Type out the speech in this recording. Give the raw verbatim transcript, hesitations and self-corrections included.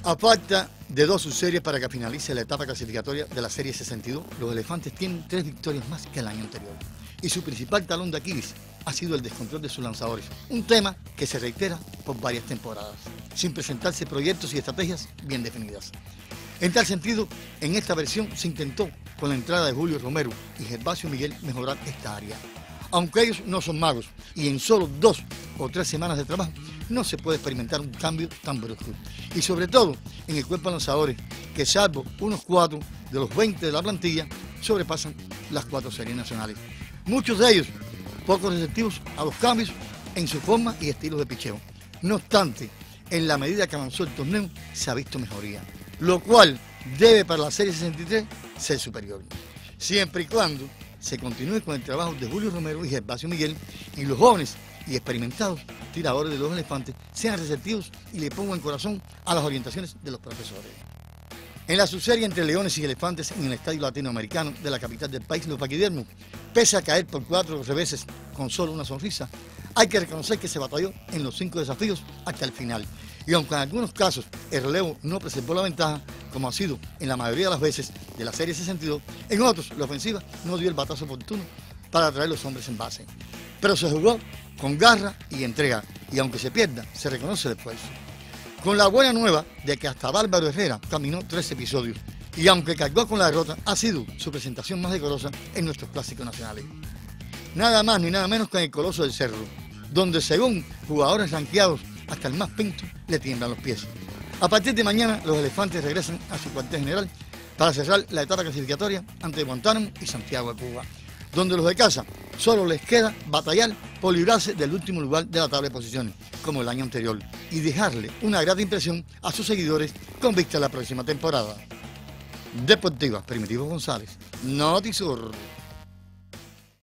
A falta de dos subseries para que finalice la etapa clasificatoria de la Serie sesenta y dos, los Elefantes tienen tres victorias más que el año anterior. Y su principal talón de Aquiles ha sido el descontrol de sus lanzadores, un tema que se reitera por varias temporadas, sin presentarse proyectos y estrategias bien definidas. En tal sentido, en esta versión se intentó, con la entrada de Julio Romero y Gervasio Miguel, mejorar esta área. Aunque ellos no son magos y en solo dos o tres semanas de trabajo no se puede experimentar un cambio tan brusco. Y sobre todo en el cuerpo de lanzadores, que salvo unos cuatro de los veinte de la plantilla, sobrepasan las cuatro series nacionales. Muchos de ellos poco receptivos a los cambios en su forma y estilo de picheo. No obstante, en la medida que avanzó el torneo, se ha visto mejoría, lo cual debe para la Serie sesenta y tres ser superior. Siempre y cuando se continúe con el trabajo de Julio Romero y Gervasio Miguel y los jóvenes y experimentados tiradores de los Elefantes sean receptivos y le pongan corazón a las orientaciones de los profesores. En la subserie entre Leones y Elefantes en el Estadio Latinoamericano de la capital del país, los paquidermos, pese a caer por cuatro reveses con solo una sonrisa, hay que reconocer que se batalló en los cinco desafíos hasta el final. Y aunque en algunos casos el relevo no preservó la ventaja, como ha sido en la mayoría de las veces de la Serie sesenta y dos, en otros la ofensiva no dio el batazo oportuno para traer los hombres en base. Pero se jugó con garra y entrega, y aunque se pierda, se reconoce el esfuerzo. Con la buena nueva de que hasta Bárbaro Herrera caminó tres episodios, y aunque cargó con la derrota, ha sido su presentación más decorosa en nuestros clásicos nacionales. Nada más ni nada menos que en el Coloso del Cerro, donde según jugadores ranqueados, hasta el más pinto le tiemblan los pies. A partir de mañana, los Elefantes regresan a su cuartel general para cerrar la etapa clasificatoria ante Guantánamo y Santiago de Cuba, donde los de casa solo les queda batallar por librarse del último lugar de la tabla de posiciones, como el año anterior, y dejarle una grata impresión a sus seguidores con vista a la próxima temporada. Deportiva, Primitivo González, Notisur.